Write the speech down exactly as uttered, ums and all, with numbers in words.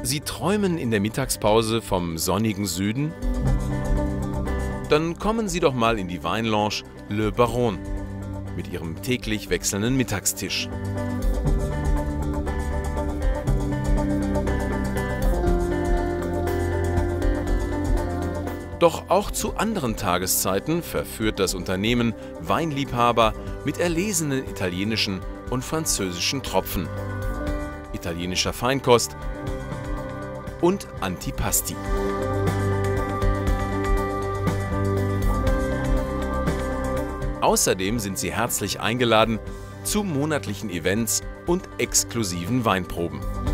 Sie träumen in der Mittagspause vom sonnigen Süden? Dann kommen Sie doch mal in die Weinlounge Le Baron mit ihrem täglich wechselnden Mittagstisch. Doch auch zu anderen Tageszeiten verführt das Unternehmen Weinliebhaber mit erlesenen italienischen und französischen Tropfen, italienischer Feinkost und Antipasti. Außerdem sind Sie herzlich eingeladen zu monatlichen Events und exklusiven Weinproben.